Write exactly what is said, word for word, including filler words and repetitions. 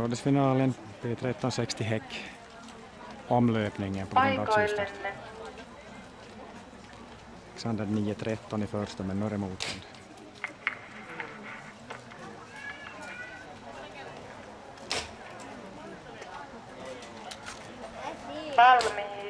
Områdesfinalen P tretton sextio Häck. Omlöpningen på grund av sista. Alexander nio tretton i första med Norre motstånd. Valmiina.